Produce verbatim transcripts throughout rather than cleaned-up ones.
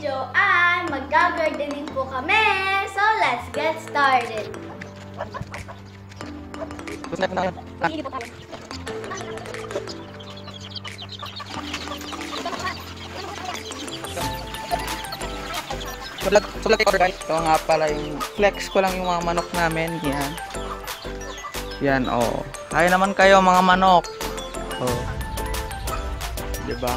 video ay mag-gardening po kami. So, let's get started. Sulat, sulat ko guys. Ito nga pala yung flex ko lang yung mga manok namin. Yan. Yan, oh. Kaya naman kayo mga manok. Oh. Diba?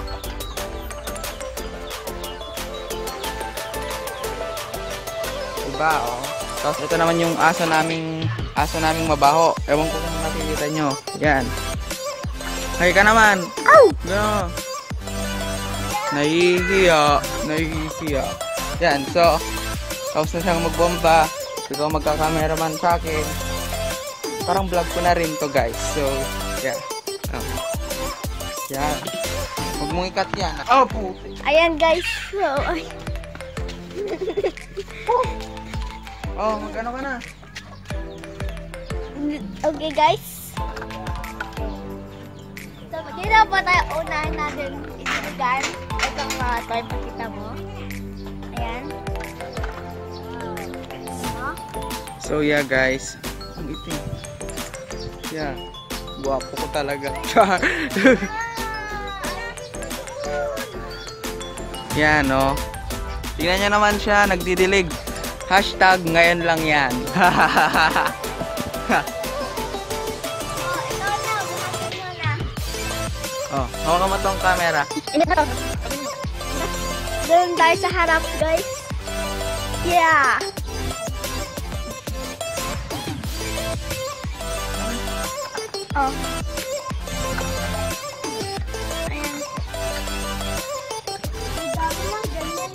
Diba, oh. Tapos ito naman yung aso naming aso naming mabaho. Ewan ko kung nakikita nyo. Yan. Hay ka naman. Ow! Gano. Nahihiya. Nahihiya. Yan, so tapos na siyang magbomba. Ikaw magka-cameraman sa akin. Parang vlog ko na rin to guys. So, yeah. Oh. Yan. Huwag mong ikat yan. Oh, po. Ayan guys. So, ay. Oh, magkano ka na? Okay guys. So, dito po tayo unahin natin itigan. Itong mga toy, pakita mo. Ayan. So, yeah guys. Ang itim. Yeah. Guwapo ko talaga. Yan, no? Tingnan nyo naman siya, nagdidilig. Hashtag ngayon lang yan. Oh, ikaw na. Bukasin mo na. Oh, hawakan mo tong camera. Doon tayo sa harap, guys. Yeah. Oh. Ayan. Ang dami lang ganyan.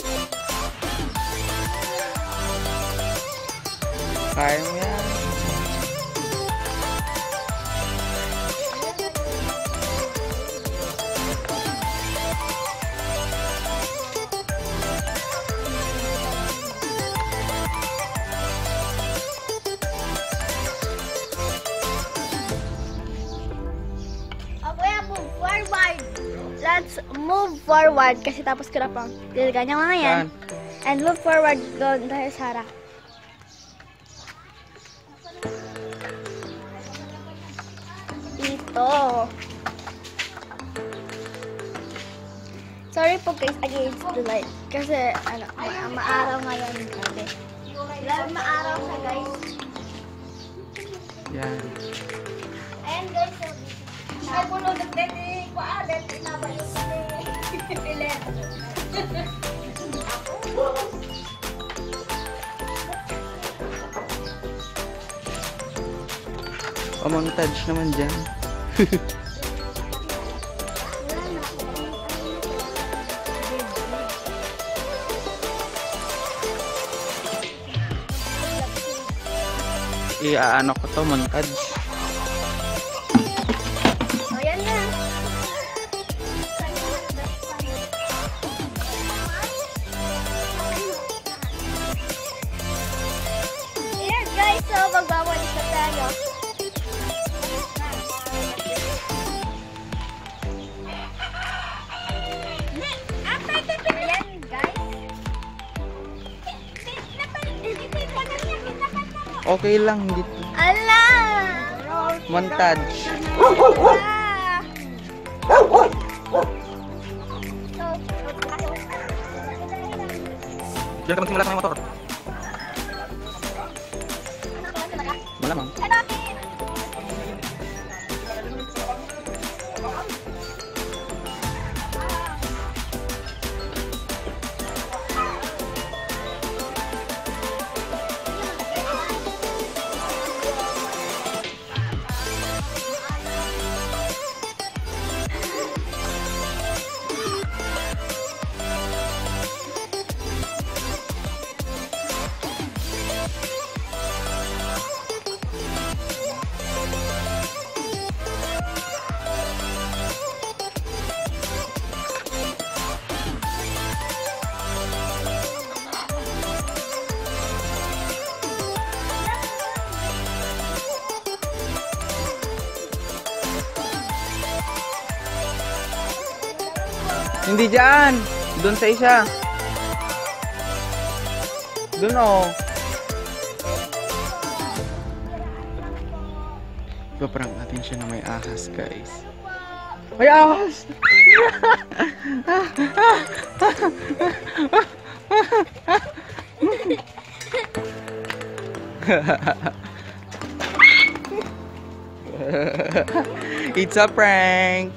Kaya mo yan. Forward. Let's move forward kasi tapos ko na pang diligan niya mga yan. And move forward doon dahil sa harap. Dito. Sorry po guys against the light. Kasi ano, ma maaraw ngayon kasi. Dahil maaraw siya guys. Yan. Ayan guys. So, ay, puno ng deti. Kwa, deti na ba yung pilit? Pamontage naman dyan. I-ano ko to, montage. So, magbawalis na tayo. Ayan, guys. Okay lang, hindi. Ala! Montage. Ah. Diyan ka magsimula sa mga motor. Malamang. Hindi dyan. Doon sa isa. Doon oh. Paprang natin siya na may ahas, guys. May ahas! It's a prank!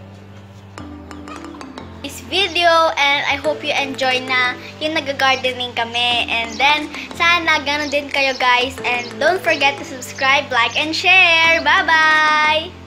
This video, and I hope you enjoy na yung nag-gardening kami. And then, sana ganun din kayo guys. And don't forget to subscribe, like, and share. Bye-bye!